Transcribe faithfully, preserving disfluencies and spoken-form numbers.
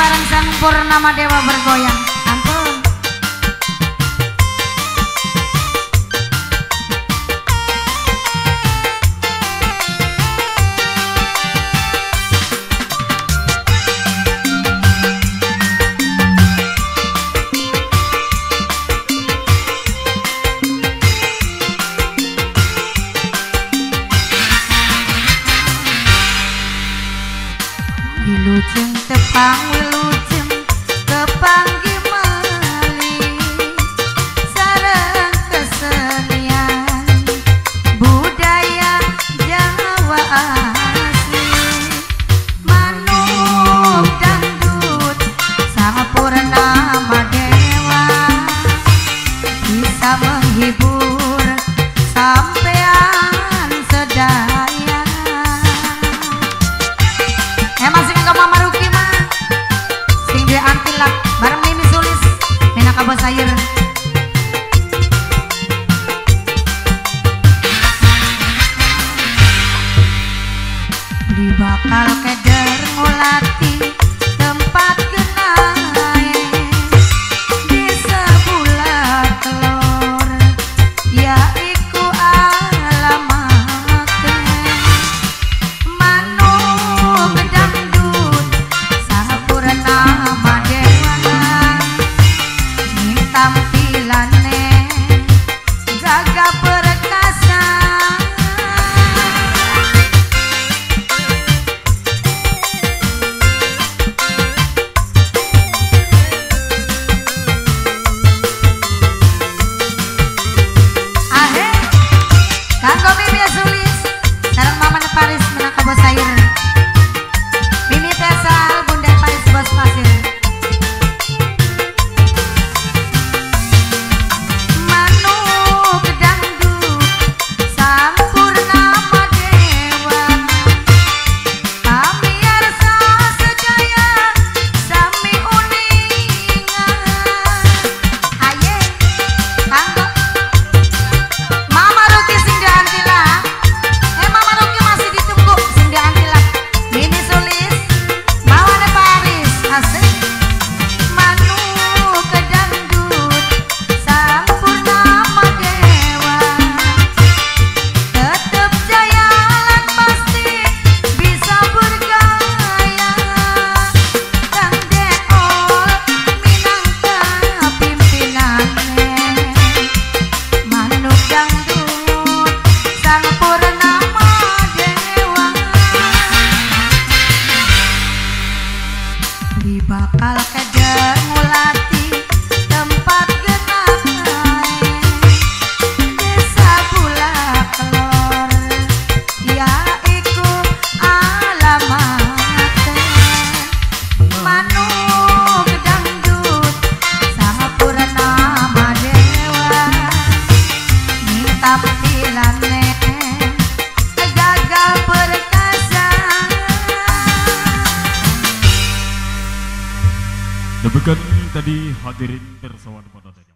bareng Sang Purnama Dewa bergoyang. Ampun. Wilujeng tepang wilujeng tepang gimali sareng kesenian budaya Jawa asli manuk dangdut Sang Purnama Dewa bisa menghibur sampean sedaya. Masih ke Mama Ruki mah sing dia antilak bareng Mimi Sulis enak abah sayur di bakal keder ngulati tempat genai di sebulan telur ya iku alamat manuk dangdut Sang Purnama Dewa tampilane gagah perkasa ahe kanggo Mimi Sulis sareng Mama Paris menang kebo sayur Mimi Tesal Bunda Paris Bos Pasir manuk dangdut Sang Purnama Dewa pamirsa sedaya sami uningan aye kanggo Mama Ruki sing diantilak eh Mama Ruki masih ditunggu sing diantilak Mimi Sulis Mama Paris asik manuk dangdut Sang Purnama Dewa tetep jaya lan pasti bisa bergaya Kang Deol minangka pimpinannya manuk dangdut Sang Purnama Dewa di bakal keder ngulati tempat genai desa Bulak Kelor ya iku alamat manuk dangdut Sang Purnama Dewa tampilane gagah perkasa. Demikian tadi hadirin bersama tadi.